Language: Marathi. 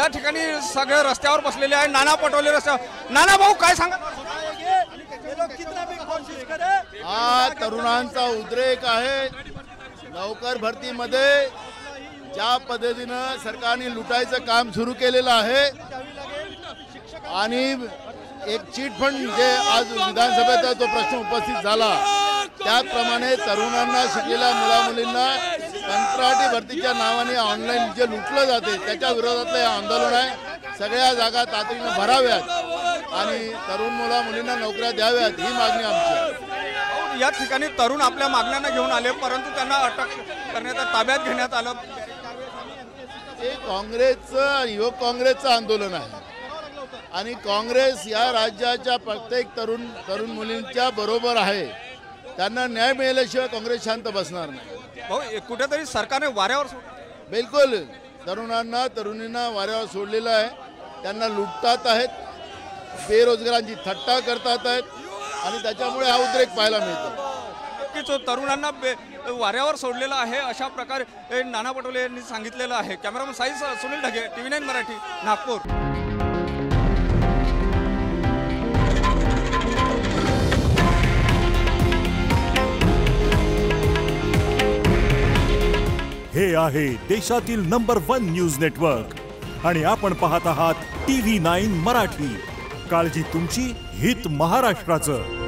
या ठिकाणी सगळे रस्त्यावर बसलेले आहे। नाना पटोले रस्त्यावर। नाना भाऊ काय सांगा? हा तरुणांचा उद्रेक आहे। नौकर भरतीमध्ये ज्या पद्धतीनं सरकारने लुटायचं काम सुरू केलेलं आहे आणि एक चिट फंड जे आज विधानसभेचा जो प्रश्न उपस्थित झाला त्याप्रमाणे तरुणांना शिकलेल्या मुलामुलींना कंत्राटी भरतीच्या नावाने ऑनलाईन जे लुटलं जाते त्याच्या विरोधातलं हे आंदोलन आहे। सगळ्या जागा तातडीने भराव्यात आणि तरुण मुला-मुलींना नोकऱ्या द्याव्यात ही मागणी आमची आहे। या ठिकाणी तरुण आपल्या मागण्यांना घेऊन आले परंतु त्यांना अटक करण्यात ताब्यात घेण्यात आलं। हे काँग्रेसचं युवक काँग्रेसचं आंदोलन आहे आणि काँग्रेस या राज्याच्या प्रत्येक तरुण मुलींच्या बरोबर आहे। त्यांना न्याय मिळाल्याशिवाय काँग्रेस शांत बसणार नाही। भाऊ कुठेतरी सरकारने वाऱ्यावर बिलकुल तरुणींना वाऱ्यावर सोडलेलं आहे। त्यांना लुटतात आहेत, बेरोजगारांची थट्टा करतात आहेत आणि त्याच्यामुळे हा उद्रेक पाहायला मिळतो। नक्कीच तरुणांना वाऱ्यावर सोडलेला आहे अशा प्रकारे नाना पटोले यांनी सांगितलेलं आहे। Cameraman Sai Sunil Dhage, TV9 Marathi, Nagpur. हे आहे देशातील नंबर 1 न्यूज नेटवर्क आणि आपण पाहत आहात TV9 मराठी। काळजी तुमची, हित महाराष्ट्राचं।